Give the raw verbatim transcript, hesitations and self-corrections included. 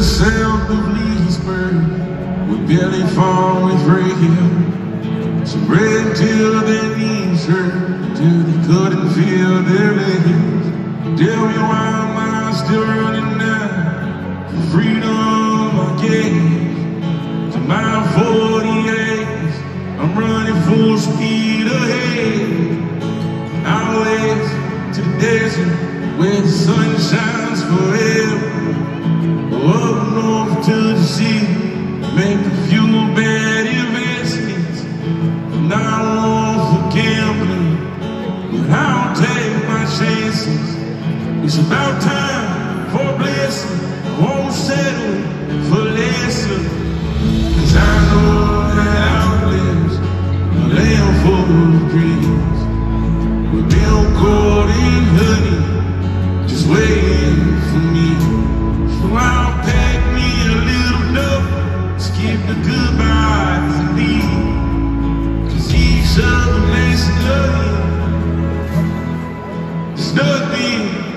south of Leesburg, we barely fall with rain. Some ran till their knees hurt, till they couldn't feel their legs. Tell me why am I still running now? For freedom I gave to my forty-eights. I'm running full speed ahead. Out west to the desert where the sun shines forever. Up north to the sea, make a few bad investments. I'm not one for gambling, but I'll take my chances. It's about time for a blessing. I won't settle for lesser, 'cause I know that out there's a land full of dreams, with milk, gold, and honey just waiting for me. So I'll pack me a little note, skip the goodbyes and leave, 'cause each of them they snug in, snug in.